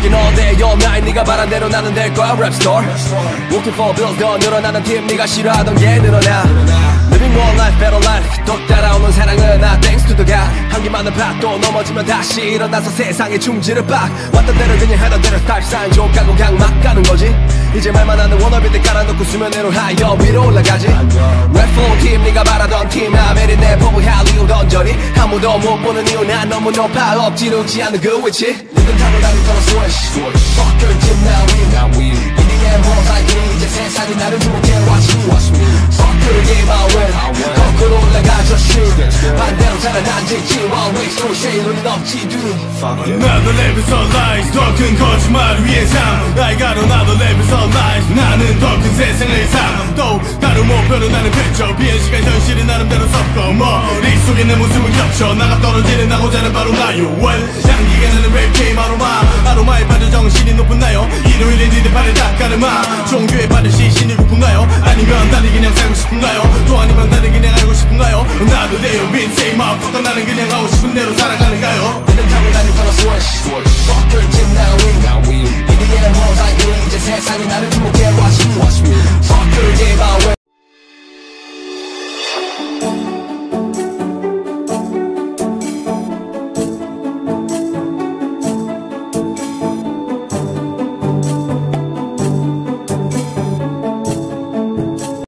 Looking all day all night 네가 바란 대로 나는 될 거야 rap star Working for bills 더 늘어나는 팀 네가 싫어하던 게 늘어나 Living more life better life 또 따라오는 사랑은 나 thanks to the God 한기만은 밭도 넘어지면 다시 일어나서 세상에 충지를 빡 왔던 대로 그냥 하던 대로 스타일 사인 족가고 그냥 막 가는 거지 이제 말만 하는 워너비들 깔아놓고 수면 위로 하여 위로 올라가지 Rap for 팀 네가 바라던 팀 아메리 내 법을 할 이유 던져니 아무도 못 보는 이유 난 너무 높아 엎지르지 않는 그 위치 리듬 타고 다닐 거라 switch Fuck your team now we In the end more like me 이제 세상이 나를 주목해 watch me Fuck your game I win 거꾸로 올라가 저 shit 반대로 살아난지지 One way story shade 눈이 없지 dude Another level's of lies 더 큰 거짓말을 위해 삶 I got another level's of lies 나는 더 큰 세상을 삶 또 다른 목표는 나는 펼쳐 비행 시간 현실이 나름대로 섞어 머릿속에 내 모습은 겹쳐 나가 떨어지는 나고자는 바로 나요 Well 향기가 나는 랩 게임 아로마에 빠져 정신이 높은 나요 일요일에 니들 발에 닦아르마 종교에 빠져 시신이 고픈가요 아니면 다들 그냥 살고 싶은가요 또 아니면 다들 그냥 알고 싶은가요 나도 내요 빈세이 마음껏 나는 그냥 하고 싶은 대로 살아가는가요 리듬 타고 다닐 거라 switch